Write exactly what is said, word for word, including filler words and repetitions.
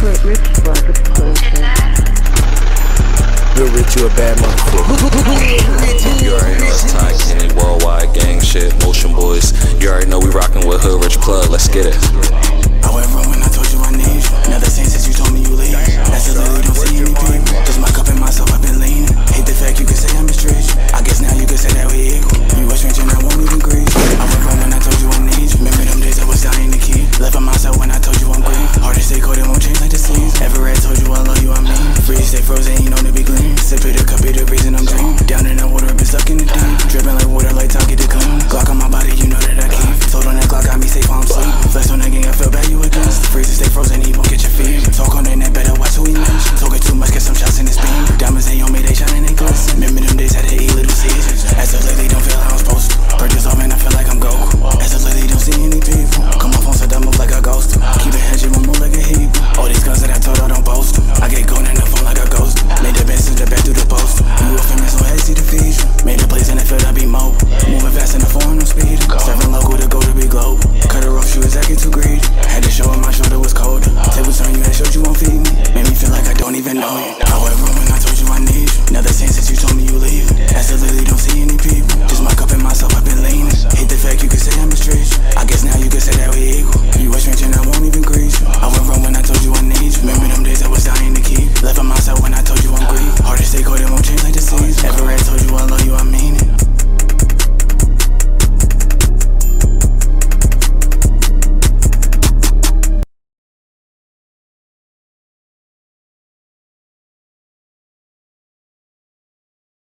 Quit rich blood with closure. Real rich, you a bad motherfucker. You already know it's Ty Kenny, worldwide gang shit, motion boys. You already know we rockin' with Hood Rich Plug, let's get it. I went wrong when I told you I need you. Now the same since you told me you leave. That's the lady, don't see any people. Just my cup and myself, I've been leaning. Hate the fact you can say I'm a street. I guess now you can say that we equal. You a stranger and I won't even greet. I went wrong when I told you I need you. Remember them days I was dying to keep. Left on myself when I told you I'm green. Hard to stay cold, it won't change like the seas. Ever I told you I love you, I mean. Freeze, stay frozen, ain't known to be clean. Sip it, a cup, it, the reason I'm dreaming. Down in the water, been stuck in the deep. Dripping like water, like talk, get the clean. Glock on my body, you know that I keep. Told on that Glock, got me safe, I'm sleep. Flex on that gang, I feel bad, you against. Freeze, stay frozen, he won't get your feet. Talk on that net, better watch who he mention. Talking too much, get some shots in his beam. Diamonds, they on me, they shining, they glisten. Remember them days, had to eat little seasons. As of lately, don't feel how I'm supposed to. Purchase off, man, I feel like I'm Goku. As of lately, don't see any people. Come off on so dumb, move like a ghost. Keep it hedging, move like a heap. All these guns that I told, I don't boast. I get going in the phone like a ghost. Made the best, the back through the post. You a famous, so head see the feed. Made the place in the field, I be mobile. Moving fast in the foreign, I'm speeding. Serving local to go to be global. Cut her off, she was acting too greedy.